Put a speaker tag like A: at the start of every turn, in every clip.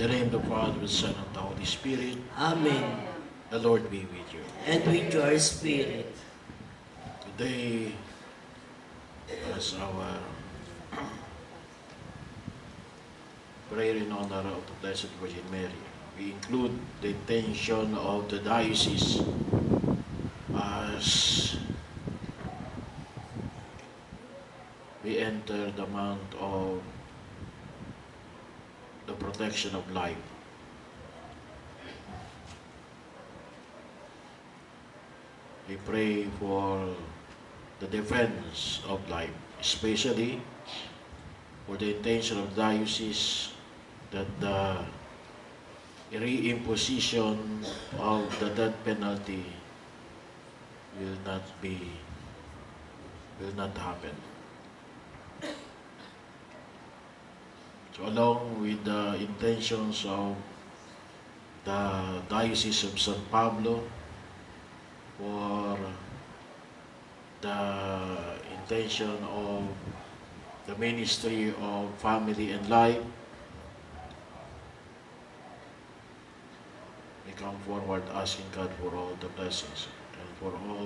A: In the name of the Father, the Son, and the Holy Spirit.
B: Amen.
A: The Lord be with you.
B: And with your spirit.
A: Today, as our prayer in honor of the Blessed Virgin Mary, we include the intention of the diocese as we enter the month of the protection of life. We pray for the defense of life, especially for the intention of the diocese that the reimposition of the death penalty will not happen. So along with the intentions of the Diocese of San Pablo, for the intention of the Ministry of Family and Life, we come forward asking God for all the blessings and for all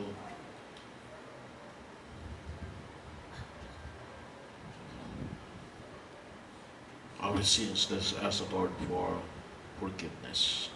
A: our sins. Let's ask the Lord for forgiveness.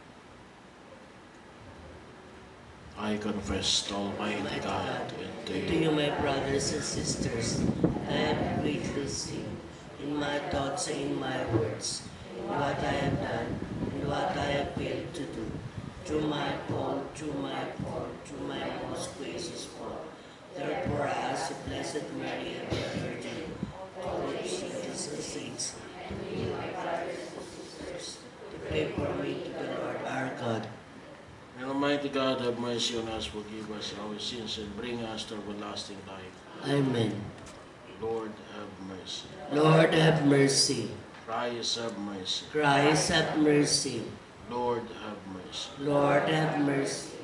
A: I confess to Almighty God and
B: To you, my brothers and sisters, I have greatly sinned in my thoughts and in my words, in what I have done and what I have failed to do, through my fault, through my most gracious fault. Therefore, I ask the Blessed Mary, ever Virgin, all the saints and saints, and you, my brothers and sisters, to pray for me to the Lord our God.
A: May Almighty God have mercy on us, forgive us our sins, and bring us to everlasting life.
B: Amen.
A: Lord, have mercy.
B: Lord, have mercy.
A: Christ, have mercy.
B: Christ, have mercy.
A: Lord, have mercy.
B: Lord, have mercy.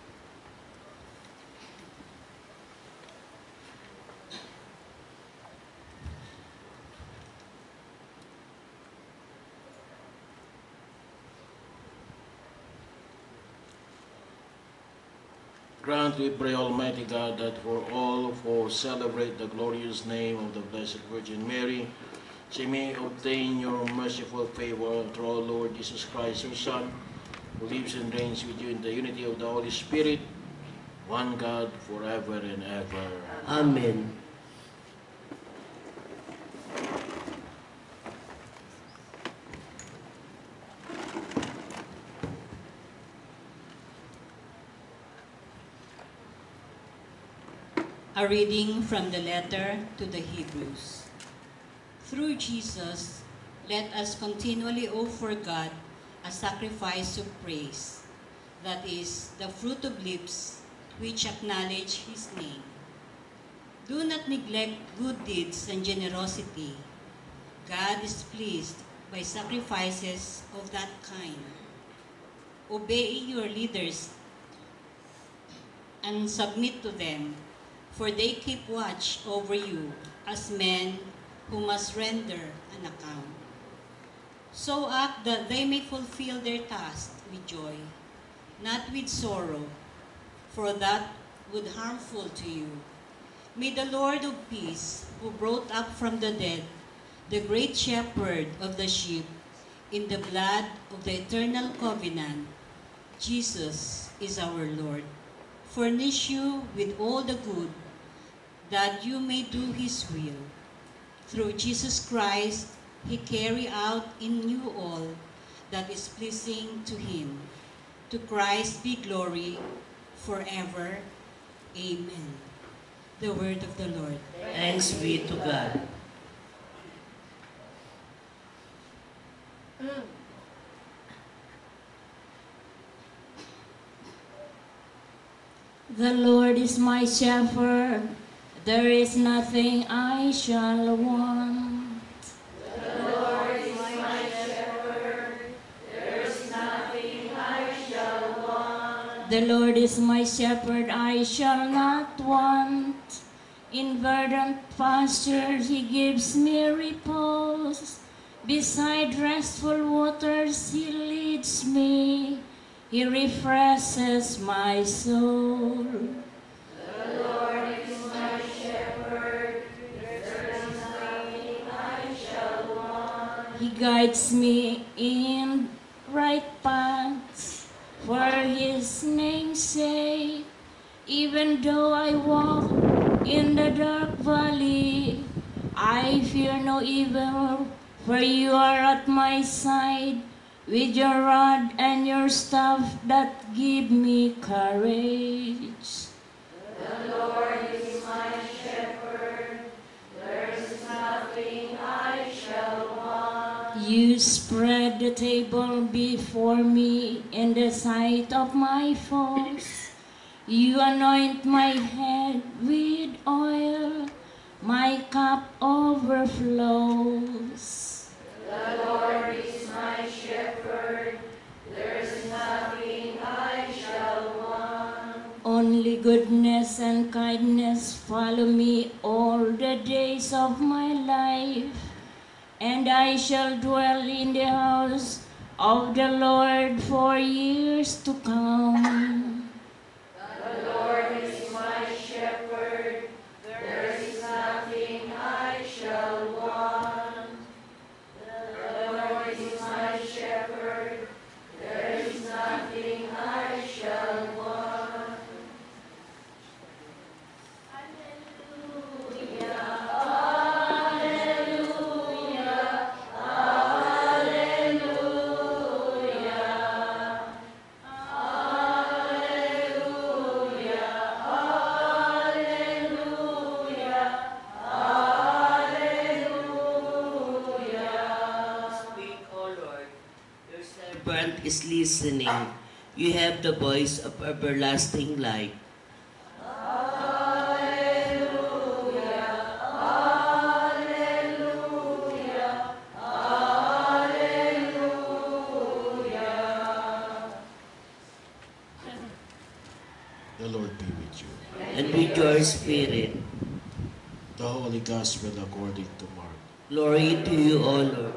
A: Grant, we pray, Almighty God, that for all who celebrate the glorious name of the Blessed Virgin Mary, she may obtain your merciful favor through our Lord Jesus Christ, your Son, who lives and reigns with you in the unity of the Holy Spirit, one God, forever and ever.
B: Amen.
C: A reading from the letter to the Hebrews. Through Jesus, let us continually offer God a sacrifice of praise, that is, the fruit of lips which acknowledge His name. Do not neglect good deeds and generosity. God is pleased by sacrifices of that kind. Obey your leaders and submit to them, for they keep watch over you as men who must render an account. So act that they may fulfill their task with joy, not with sorrow, for that would harmful to you. May the Lord of peace, who brought up from the dead the great shepherd of the sheep in the blood of the eternal covenant, Jesus is our Lord, furnish you with all the good that you may do His will. Through Jesus Christ, He carry out in you all that is pleasing to Him. To Christ be glory forever. Amen. The word of the Lord.
B: Thanks be to God.
D: The Lord is my shepherd, there is nothing I shall want.
E: The Lord is my shepherd, there is nothing I shall want.
D: The Lord is my shepherd, I shall not want. In verdant pastures He gives me repose. Beside restful waters he leads me. He refreshes my soul. He guides me in right paths for his name's sake. Even though I walk in the dark valley, I fear no evil, for you are at my side, with your rod and your staff that give me courage. You spread the table before me in the sight of my foes. You anoint my head with oil, my cup overflows. Only goodness and kindness follow me all the days of my life, and I shall dwell in the house of the Lord for years to come.
B: Speak, O Lord, your servant is listening. You have the voice of everlasting light.
A: The Lord be with you.
B: And with your spirit,
A: The Holy Gospel according to Mark.
B: glory to you, O Lord.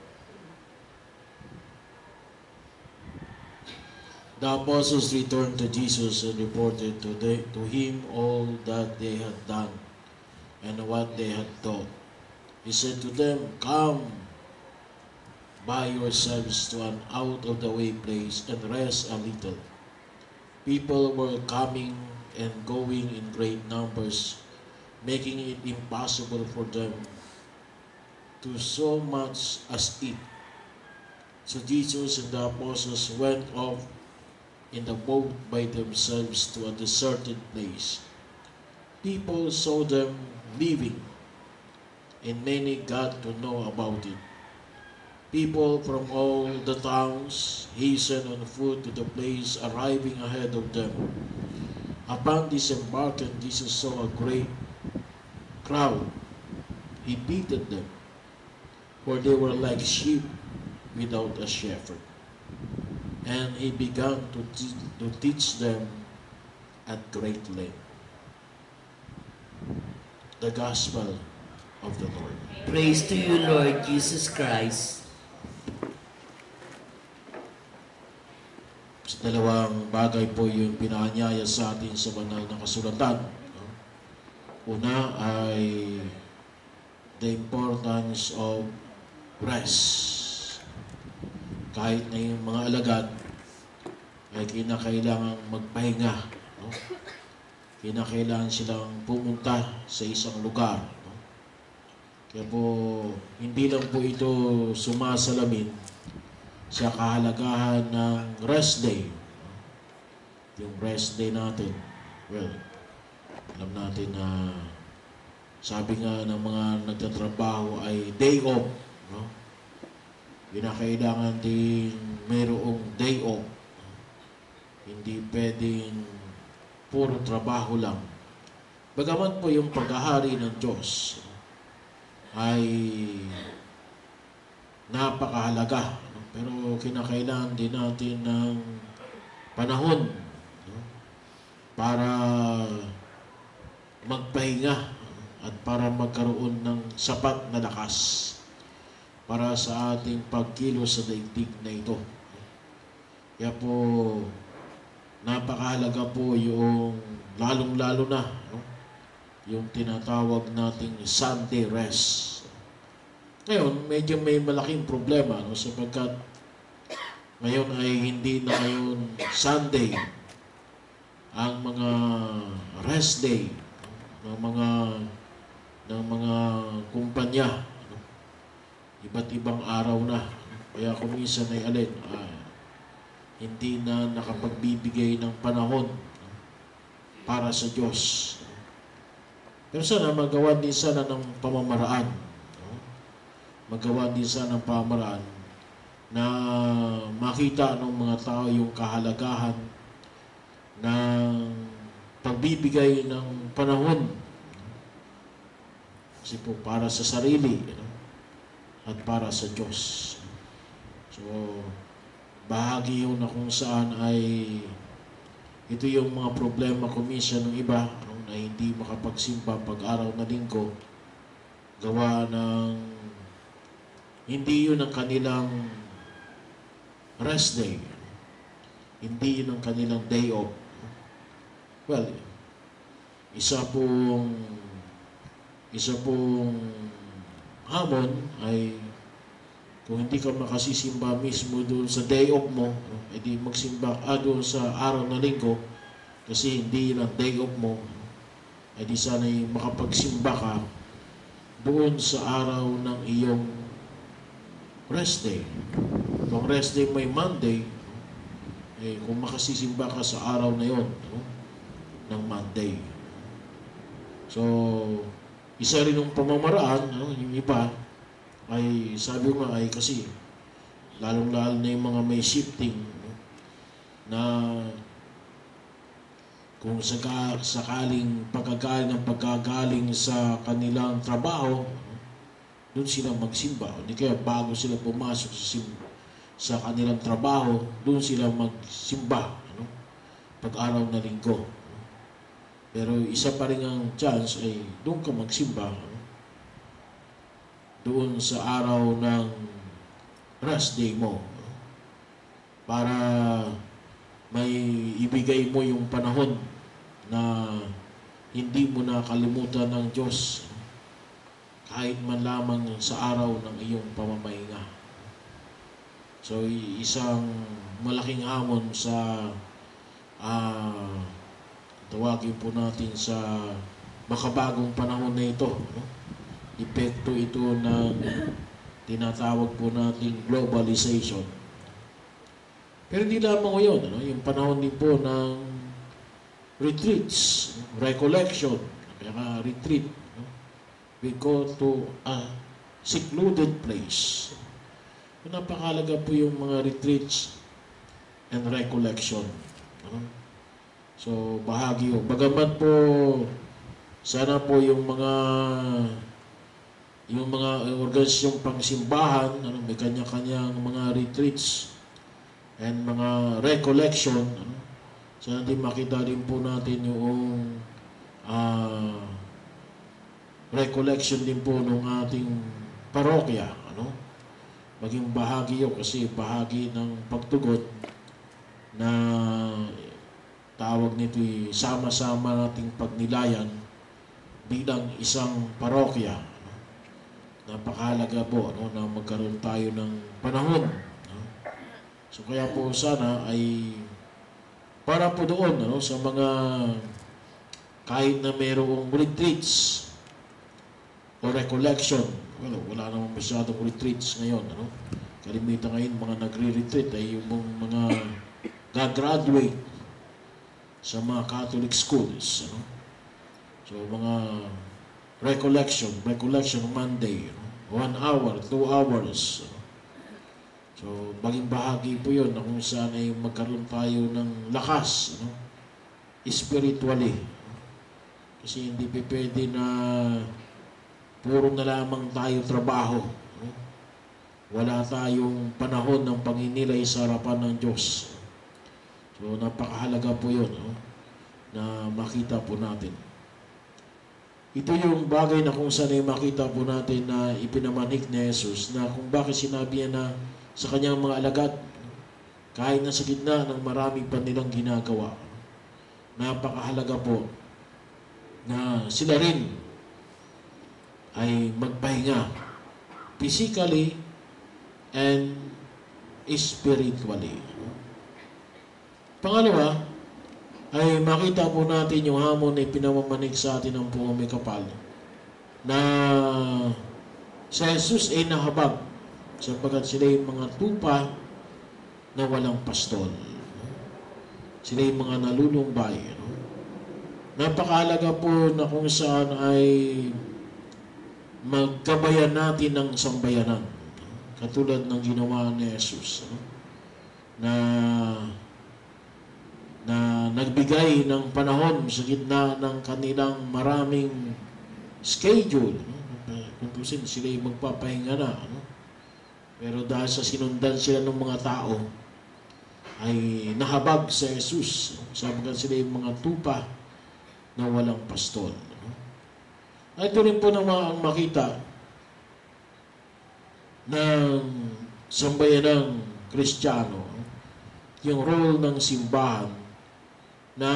A: The apostles returned to Jesus and reported to him all that they had done and what they had taught. He said to them, "Come by yourselves to an out-of-the-way place and rest a little." People were coming and going in great numbers, making it impossible for them to so much as eat. So Jesus and the apostles went off in the boat by themselves to a deserted place. People saw them leaving, and many got to know about it. People from all the towns hastened on foot to the place, arriving ahead of them. Upon disembarking, Jesus saw a great crowd. He pitied them, for they were like sheep without a shepherd. And he began to teach them at great length. The Gospel of the Lord.
B: Praise to you, Lord Jesus Christ.
A: Sa dalawang bagay po yung pinanyaya sa atin sa banal na kasulatan. Una ay the importance of rest. Kahit na yung mga alagad ay kinakailangan magpahinga. No? Kinakailangan silang pumunta sa isang lugar. No? Kaya po, hindi lang po ito sumasalamin sa kahalagahan ng rest day. Yung rest day natin, well, alam natin na sabi nga ng mga nagtatrabaho ay day off. No? Kinakailangan din mayroong day off. Hindi pwedeng puro trabaho lang. Bagaman po yung paghahari ng Diyos ay napakahalaga. Pero kinakailangan din natin ng panahon, no? Para magpahinga at para magkaroon ng sapat na lakas. para sa ating pagkilos sa daigdig na ito. Kaya po, napakahalaga po yung lalong-lalo na yung tinatawag nating Sunday rest. Ngayon, medyo may malaking problema sapagkat ngayon ay hindi na ngayon Sunday ang mga rest day ng mga kumpanya. Iba't ibang araw na. Kaya kung minsan ay hindi na nakapagbibigay ng panahon para sa Diyos. Pero sana magawa din sana ng pamamaraan. Magawa din sana ng pamamaraan na makita ng mga tao yung kahalagahan ng pagbibigay ng panahon. Kasi po para sa sarili at para sa Diyos. So, bahagi yun na kung saan ay ito yung mga problema kumisyon ng iba na hindi makapagsimba pag-araw na linggo gawa ng hindi yun ang kanilang rest day. Hindi yun ang kanilang day off. Well, isa pong hamon ay kung hindi ka makasisimba mismo doon sa day off mo, edi magsimba doon sa araw na linggo kasi hindi yun ang day off mo, edi sana'y makapagsimba ka doon sa araw ng iyong rest day. Kung rest day may Monday, kung makasisimba ka sa araw na yon ng Monday. So, isa rin yung pamamaraan, yung iba, ay sabi ko nga ay kasi lalong-lalo na yung mga may shifting na kung sakaling pagkagaling sa kanilang trabaho, doon sila magsimba. Hindi kaya bago sila pumasok sa kanilang trabaho, doon sila magsimba pag-araw na linggo. Pero isa pa rin ang chance ay doon ka magsimba doon sa araw ng rest day mo para may ibigay mo yung panahon na hindi mo nakalimutan ng Diyos kahit man lamang sa araw ng iyong pamamahinga. So, isang malaking hamon sa tawagin po natin sa makabagong panahon na ito. Epekto ito ng tinatawag po nating globalization. Pero hindi lamang yun. Yung panahon din po ng retreats, recollection, kaya retreat. We go to a secluded place. Napakalaga po yung mga retreats and recollection. So, bahagi yun. Bagaman po, sana po yung mga organisasyong pangsimbahan, may kanya-kanyang mga retreats and mga recollection. Sana din makita din po natin yung recollection din po ng ating parokya. Maging bahagi yun kasi bahagi ng pagtugon na tawag nito sama-sama nating pagnilayan bilang isang parokya. Napakahalaga po na magkaroon tayo ng panahon. So kaya po sana ay para po doon sa mga kahit na mayroong retreats o recollection. Wala namang masyadong retreats ngayon. Kalimitan ngayon mga nagre-retreat ay yung mga gagraduate sa mga Catholic schools. So mga recollection Monday, 1 hour, 2 hours. So maging bahagi po yun na kung saan ay magkaroon tayo ng lakas spiritually. Kasi hindi pwede na puro na lamang tayo trabaho. Wala tayong panahon ng panginilay sa harapan ng Diyos. So napakahalaga po yun na makita po natin. ito yung bagay na kung saan ay makita po natin na ipinamanik ni Jesus na kung bakit sinabi niya na sa kanyang mga alagad, kahit na sa gitna ng marami pa nilang ginagawa, napakahalaga po na sila rin ay magpahinga physically and spiritually. Pangalawa, ay makita po natin yung hamon na pinamamanig sa atin ng buong may kapal na sa Jesus ay nahabag sapagkat sila yung mga tupa na walang pastol. Sila yung mga nalulumbay. Napakahalaga po na kung saan ay maggabayan natin ng sambayanan katulad ng ginawa ni Jesus na nagbigay ng panahon sa gitna ng kanilang maraming schedule. Conclusion, sila yung magpapahinga na. Pero dahil sa sinundan sila ng mga tao, ay nahabag sa Jesus. Sabi sila yung mga tupa na walang pastol. Ito rin po ang makita ng sambayanang Kristiyano, yung role ng simbahan na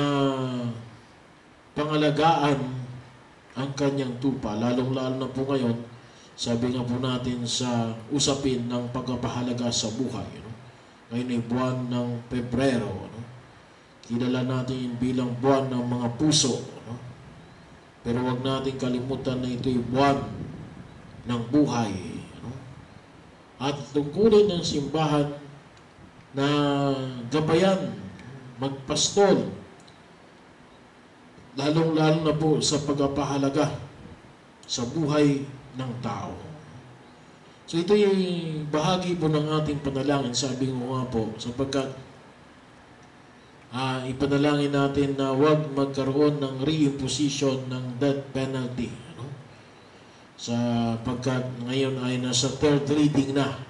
A: pangalagaan ang kanyang tupa, lalong-lalo na po ngayon, sabi nga po natin sa usapin ng pagpapahalaga sa buhay. Ngayon ay buwan ng Pebrero. Kilala natin bilang buwan ng mga puso. Pero wag natin kalimutan na ito'y buwan ng buhay. At tungkulin ng simbahan na gabayan, magpastol, lalong-lalo na po sa pagpapahalaga sa buhay ng tao. So ito yung bahagi po ng ating panalangin, sabi ko nga po, sapagkat ipanalangin natin na huwag magkaroon ng reimposition ng death penalty. Sapagkat ngayon ay nasa third reading na.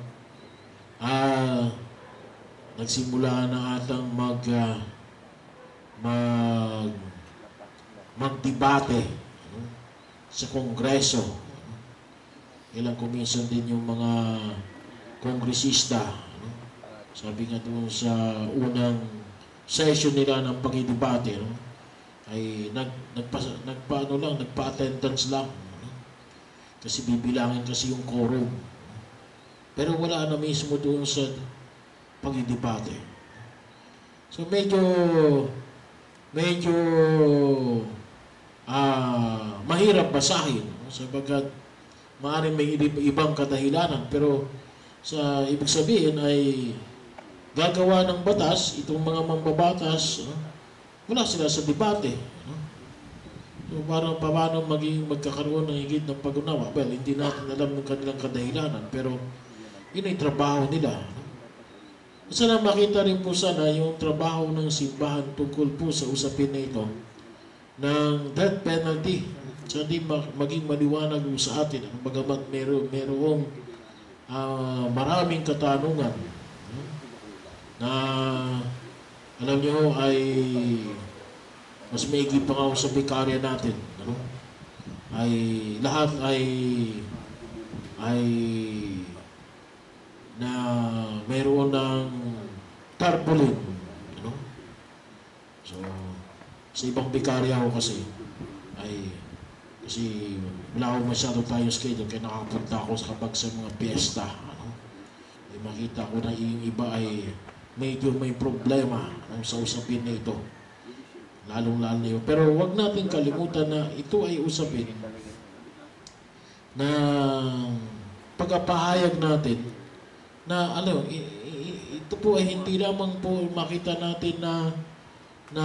A: Nagsimula na atang magdebate sa Kongreso. Ilang kuminsan din yung mga kongresista. Sabi nga doon sa unang session nila ng pagdebate, ay nagpa-attendance lang. Kasi bibilangin kasi yung quorum. Pero wala na mismo doon sa pagdebate. So medyo mahirap basahin sapagkat maaaring may ibang kadahilanan, pero sa ibig sabihin ay gagawa ng batas itong mga mambabatas, wala sila sa debate. So parang paano magkakaroon ng higit ng pag-unawa? Well, hindi natin alam ng kanilang kadahilanan, pero yun ay trabaho nila. Sana makita rin po sana yung trabaho ng simbahan tungkol po sa usapin na ito ng death penalty. So hindi maging maliwanag sa atin, bagamat merong maraming katanungan na alam nyo ay mas maigi pa nga sa bikarya natin. Ay lahat ay na mayroon ng tarpaulin. So, sa ibang bikarya ko kasi wala akong masyado tayong schedule kaya nakapunta ako kapag sa mga piyesta. Makita ko na yung iba ay medyo may problema sa usapin na ito. Lalong-lalo na yun. Pero wag natin kalimutan na ito ay usapin na pagpapahayag natin na ito po ay hindi lamang po makita natin na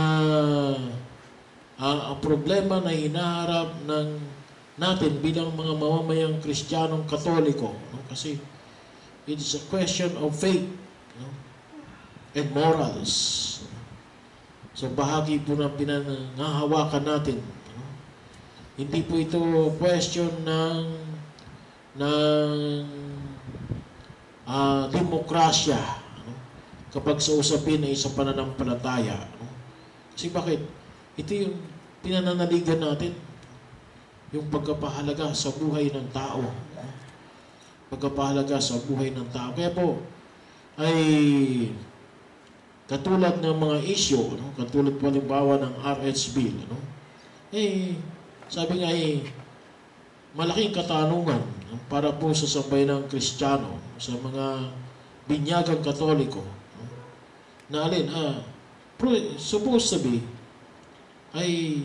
A: ang problema na hinaharap natin bilang mga mamamayang Kristiyanong Katoliko. Kasi it is a question of faith and morals. So bahagi po ng pinangahawakan natin. Hindi po ito question ng demokrasya kapag sa usapin ay sa pananampalataya. Kasi bakit? Ito yung pinananaligan natin. yung pagkapahalaga sa buhay ng tao. Pagkapahalaga sa buhay ng tao. Kaya po, ay katulad ng mga issue, katulad po halimbawa ng RH bill, sabi nga malaking katanungan para po sa sambayanang Kristiyano, sa mga binyagang Katoliko, na alin, supposed to be, ay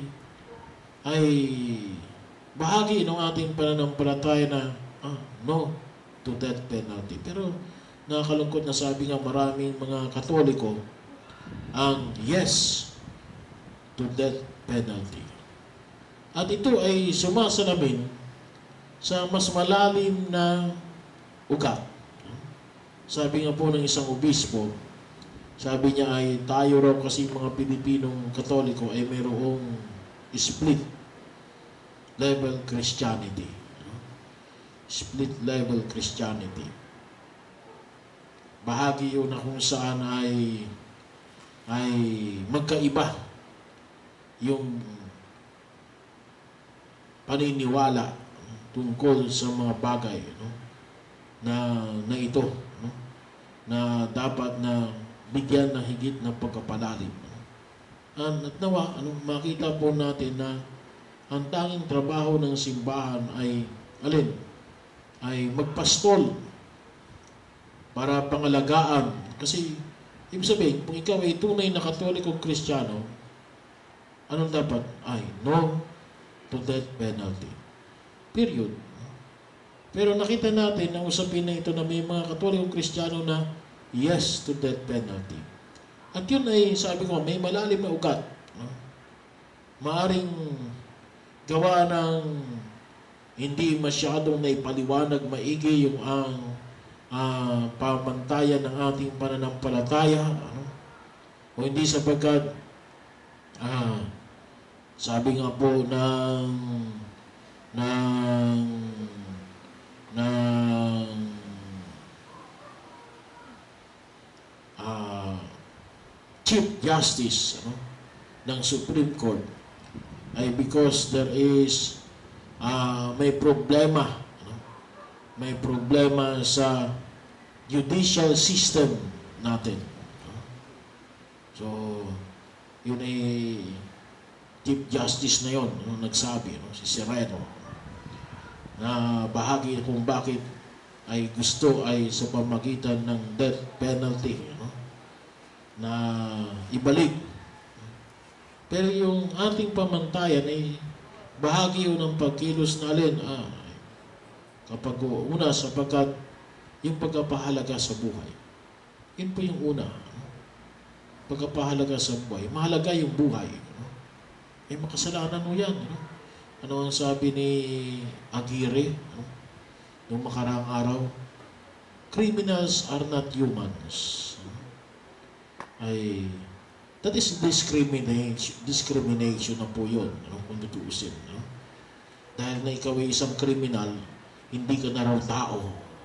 A: bahagi ng ating pananampalataya na no to death penalty. Pero nakakalungkot na sabi nga maraming mga Katoliko ang yes to death penalty. At ito ay sumasalamin sa mas malalim na ugat. Sabi nga po ng isang obispo, sabi niya ay tayo raw kasi mga Pilipinong Katoliko ay mayroong split level Christianity. Split level Christianity. Bahagi yun na kung saan ay magkaiba yung paniniwala tungkol sa mga bagay na ito, na dapat na bigyan ng higit na pagkapalalim. At nawa, makita po natin na ang tanging trabaho ng simbahan ay alin? Ay magpastol para pangalagaan. Kasi, ibig sabihin, kung ikaw ay tunay na Katolikong Kristiyano, anong dapat? Ay, no to death penalty. Period. Pero nakita natin na usapin na ito na may mga Katolikong Kristiyano na yes to death penalty. At yun ay, sabi ko, may malalim na ugat. Maaring gawa ng hindi masyadong naipaliwanag maigi yung pamantayan ng ating pananampalataya. O hindi sapagkat sabi nga po ng Chief Justice ng Supreme Court ay because there is may problema sa judicial system natin. So yun ay Chief Justice na yun nagsabi, si Sereno, na bahagi kung bakit ay gusto ay sa pamagitan ng death penalty na ibalik. Pero yung ating pamantayan ay bahagi yun ng pagkilos na alin kapag una sapagkat yung pagkapahalaga sa buhay. Yun po yung una. Pagkapahalaga sa buhay. Mahalaga yung buhay. May makasalanan mo yan. Ano ang sabi ni Aguirre noong makaraang araw? Criminals are not humans. That is discrimination na po yun, kung tutuusin. Dahil na ikaw ay isang kriminal, hindi ka na raw tao.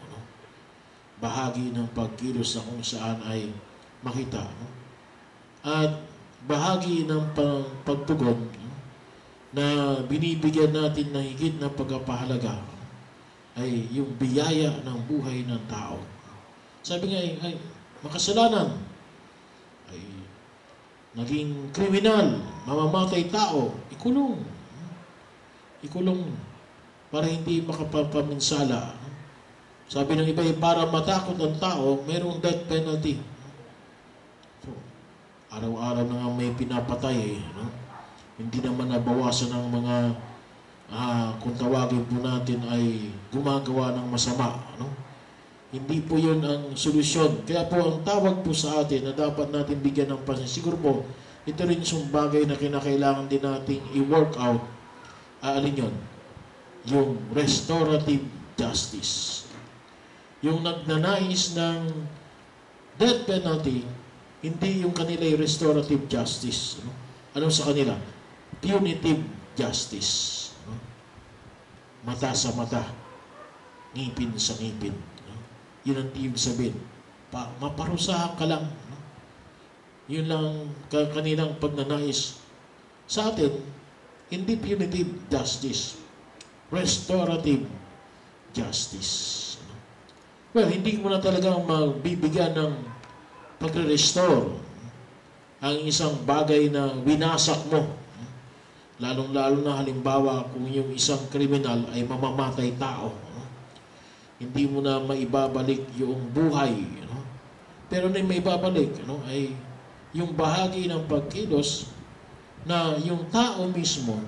A: Bahagi ng pagkilos na kung saan ay makita. At bahagi ng pagtugon na binibigyan natin ng higit na pagpapahalaga ay yung biyaya ng buhay ng tao. Sabi nga ay makasalanan, ay naging kriminal, mamamatay tao, ikulong. Ikulong para hindi makapapaminsala. Sabi ng iba, para matakot ang tao, mayroong death penalty. So, araw-araw na nga may pinapatay. Hindi naman nabawasan ng mga, kung tawagin po natin, ay gumagawa ng masama. Hindi po yun ang solusyon. Kaya po ang tawag po sa atin na dapat natin bigyan ng pansin. Siguro po, ito rin yung bagay na kinakailangan din natin i-work out. Alin yun? Yung restorative justice. Yung nagnanais ng death penalty, hindi yung kanila yung restorative justice. Ano sa kanila? Punitive justice. Mata sa mata. Ngipin sa ngipin. Yun ang ibig sabihin. Maparusahan ka lang. Yun lang kanilang pagnanais. Sa atin, hindi punitive justice. restorative justice. Well, hindi mo na talagang magbibigyan ng pagre-restore ang isang bagay na winasak mo. Lalong-lalo na halimbawa kung yung isang kriminal ay mamamatay tao. Hindi mo na maibabalik yung buhay. Pero na maibabalik ay yung bahagi ng pagkilos na yung tao mismo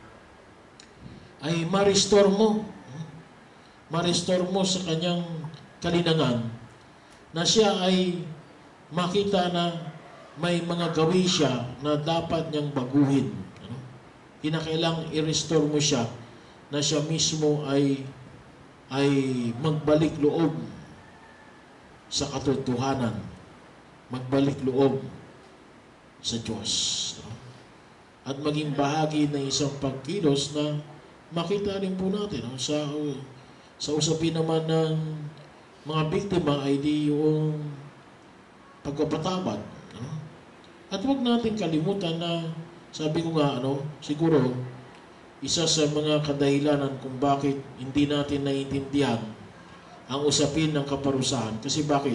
A: ay ma-restore mo. Ma-restore mo sa kanyang kalinangan na siya ay makita na may mga gawi siya na dapat niyang baguhin. Kinakailangang i-restore mo siya na siya mismo ay magbalik loob sa katotohanan, magbalik loob sa Diyos. At maging bahagi ng isang pagkilos na makita rin po natin sa usapin naman ng mga biktima ay di yung pagpapatawad. At huwag natin kalimutan na sabi ko nga, siguro, isa sa mga kadahilanan kung bakit hindi natin naiintindihan ang usapin ng kaparusahan. Kasi bakit?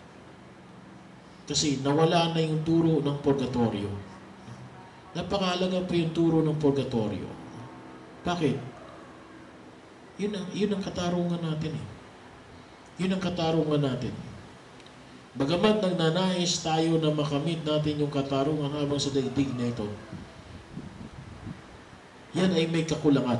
A: Kasi nawala na yung turo ng purgatorio. Napakahalaga po yung turo ng purgatorio. Bakit? Yun ang katarungan natin eh. Yun ang katarungan natin. Bagamat nagnanais tayo na makamit natin yung katarungan habang sa daigdig na ito, yan ay may kakulangan.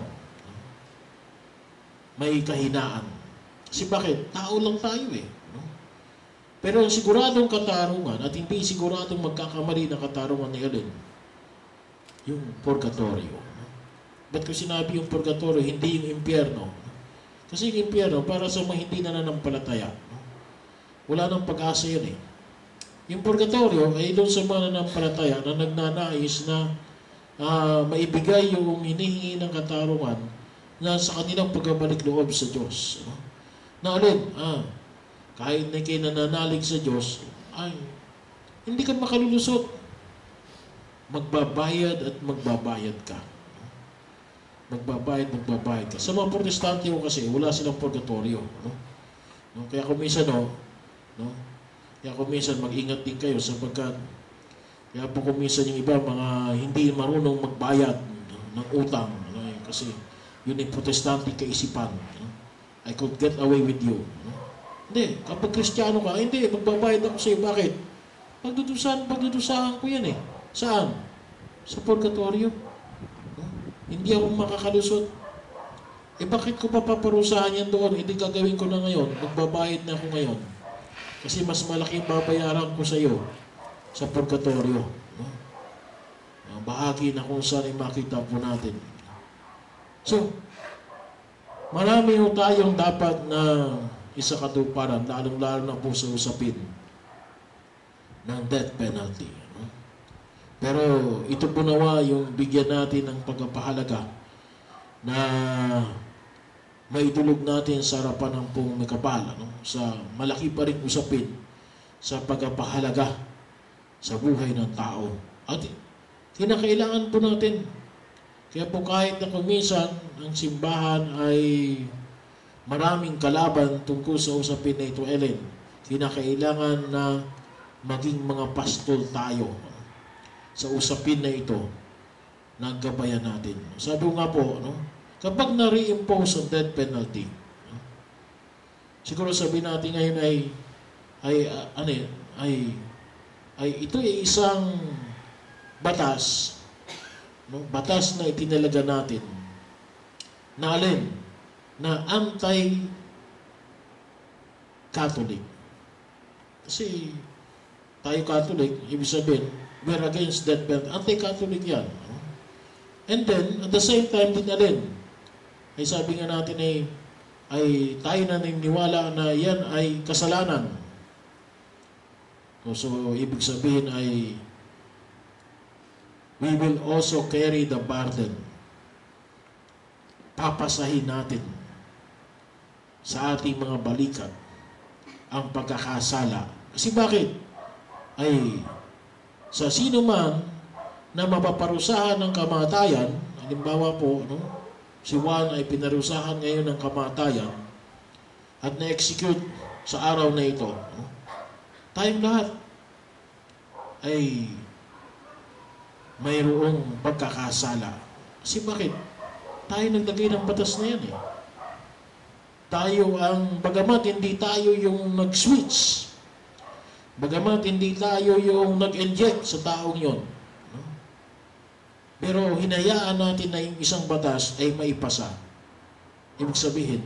A: May kahinaan. Kasi bakit? Tao lang tayo eh. Pero ang siguradong katarungan at hindi siguradong magkakamali na katarungan ni Ellen, yung purgatorio. Ba't ko sinabi yung purgatorio, hindi yung impyerno? Kasi yung impyerno, para sa mga hindi nananampalataya, wala nang pag-asa yun eh. Yung purgatorio ay doon sa mga nananampalataya na nagnanais na maibigay yung hinihingi ng katarungan na sa kanilang pagbabalik loob sa Diyos. Na alin, kahit na kayo nananalig sa Diyos, ay hindi ka makalulusot. Magbabayad at magbabayad ka. Magbabayad ka. Sa mga protestante ko kasi, wala silang purgatorio. Kaya kung minsan mag-ingat din kayo sapagkat kaya po kung minsan yung iba mga hindi marunong magbayad ng utang kasi yun yung protestante kaisipan. I could get away with you. Hindi, kapag Kristiyano ka, hindi, magbabayad ako sa iyo. Bakit? Pagdudusahan ko yan eh. Saan? Sa purgatorio. Hindi ako makakalusot. Bakit ko paparusahan yan doon? Hindi gagawin ko na ngayon. Magbabayad na ako ngayon. Kasi mas malaking babayaran ko sa iyo sa purgatorio. Bahagi na kung saan ay makita po natin. So, marami ho tayong dapat na isakatuparan, lalong-lalo na po sa usapin ng death penalty. Pero ito po nawa yung bigyan natin ng pagpapahalaga na maitulog natin sa harapan ng pong Mikapal, sa malaki pa rin usapin sa pagpapahalaga sa buhay ng tao. At kinakailangan po natin. Kaya po kahit na kuminsan ang simbahan ay maraming kalaban tungkol sa usapin na ito, Ellen, kinakailangan na maging mga pastol tayo sa usapin na ito na gabayan natin. Sabi ko nga po, kapag na-reimpose ang death penalty, siguro sabihin natin ngayon ay ito ay isang batas, batas na itinalaga natin na alin? Na anti-Catholic. Kasi tayo Catholic, ibig sabihin, we're against death penalty. Anti-Catholic yan. And then, at the same time din alin, ay sabi nga natin ay tayo na naniniwala na yan ay kasalanan. So, ibig sabihin ay we will also carry the burden. Papasahin natin sa ating mga balikat ang pagkakasala. Kasi bakit? Ay sa sino man na mapaparusahan ng kamatayan, halimbawa po, si Juan ay pinarusahan ngayon ng kamatayan at na-execute sa araw na ito, tayong lahat ay mayroong pagkakasala. Kasi bakit? Tayo naglagay ng batas na yan eh. Tayo ang, bagamat hindi tayo yung nag-switch, bagamat hindi tayo yung nag-inject sa taong yon, pero hinayaan natin na yung isang batas ay maipasa. Ibig sabihin,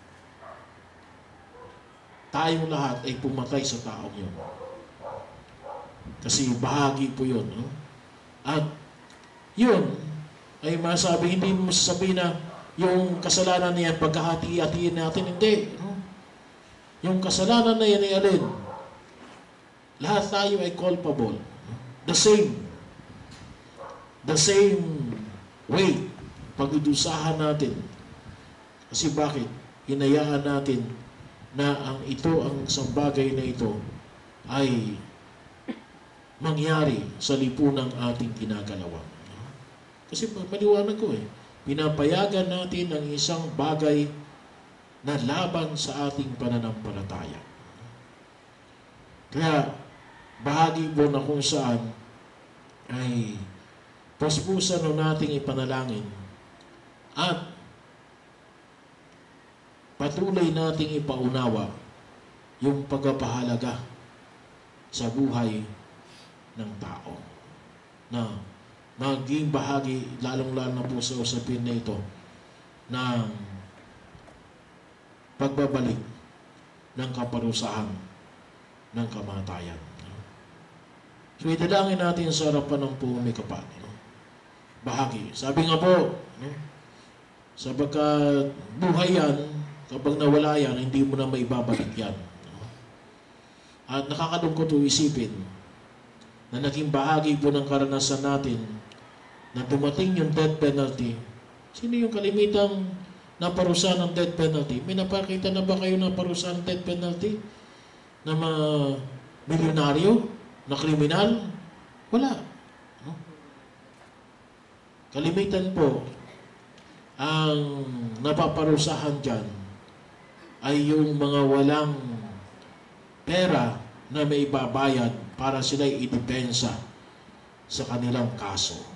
A: tayong lahat ay pumatay sa taong yon. Kasi bahagi po yun. At yun ay masabi, hindi mo masasabihin na yung kasalanan na yan, pagkahati-hatiin natin, hindi. Yung kasalanan na yan ay alin? Lahat tayo ay culpable. The same way, pag-idusahan natin. Kasi bakit? Hinayaan natin na ang isang bagay na ito ay mangyari sa lipunang ating ginagalawan. Kasi maliwanag ko pinapayagan natin ang isang bagay na laban sa ating pananampalataya. Kaya, bahagi po na kung saan ay puspusan nating ipanalangin at patuloy nating ipaunawa yung pagpapahalaga sa buhay ng tao na maging bahagi, lalong-lalo na po sa usapin na ito, ng pagbabalik ng kaparusahan ng kamatayan. So, idalangin natin sa harapan ng pumikapan. Bahagi. Sabi nga po, sabagkat buhay yan, kapag nawala yan, hindi mo na maibabalik yan. At nakakalungkot o isipin na naging bahagi po ng karanasan natin na dumating yung death penalty. Sino yung kalimitang naparusahan ng death penalty? May napakita na ba kayo naparusahan ng death penalty? Na mga milyonaryo? Na kriminal? Wala. Kalimitan po, ang napaparusahan dyan ay yung mga walang pera na may ibabayad para sila'y idepensa sa kanilang kaso.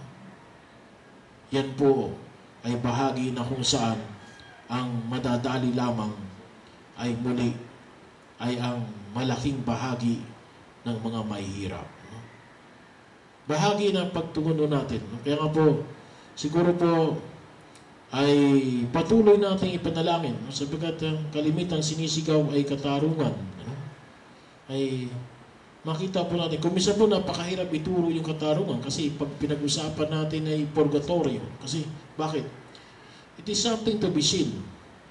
A: Yan po ay bahagi na kung saan ang madadali lamang ay muli ay ang malaking bahagi ng mga mahihirap. Bahagi ng pagtungon natin. Kaya nga po, siguro po ay patuloy natin ipanalangin sapagkat ang kalimitang sinisigaw ay katarungan. Ay makita po natin, kung minsan po napakahirap ituro yung katarungan kasi pag pinag-usapan natin ay purgatorio. Kasi, bakit? It is something to be seen.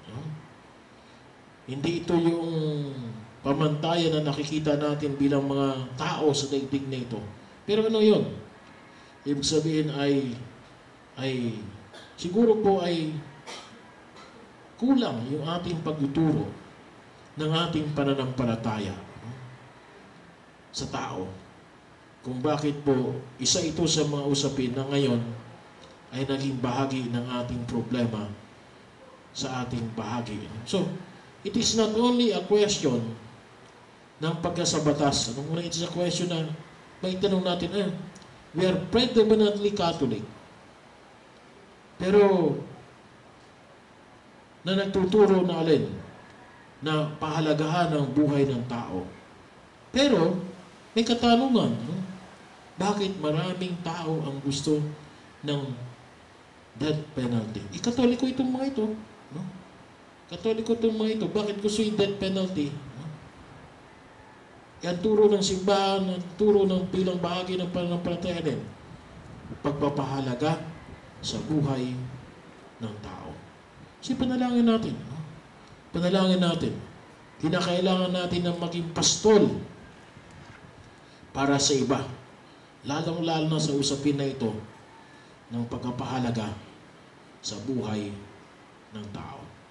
A: Hindi ito yung pamantayan na nakikita natin bilang mga tao sa daigdig na ito. Pero ano yun? Ibig sabihin ay siguro po ay kulang yung ating pagtuturo ng ating pananampalataya sa tao. Kung bakit po isa ito sa mga usapin na ngayon ay naging bahagi ng ating problema sa ating bahagi. So, it is not only a question ng pagkasabatas. Anong muna ito sa question na may tanong natin, we are predominantly Catholic. Pero, na nagtuturo na alin na pahalagahan ng buhay ng tao. Pero, may katanungan, bakit maraming tao ang gusto ng death penalty? Katoliko itong mga ito. Katoliko itong mga ito. Bakit gusto yung death penalty? Yan turo ng simbahan, turo ng bilang bahagi ng pananampalataya din. Pagpapahalaga sa buhay ng tao. Kasi panalangin natin. Panalangin natin. Kinakailangan natin na maging pastol para sa iba. Lalong-lalo na sa usapin na ito ng pagpapahalaga sa buhay ng tao.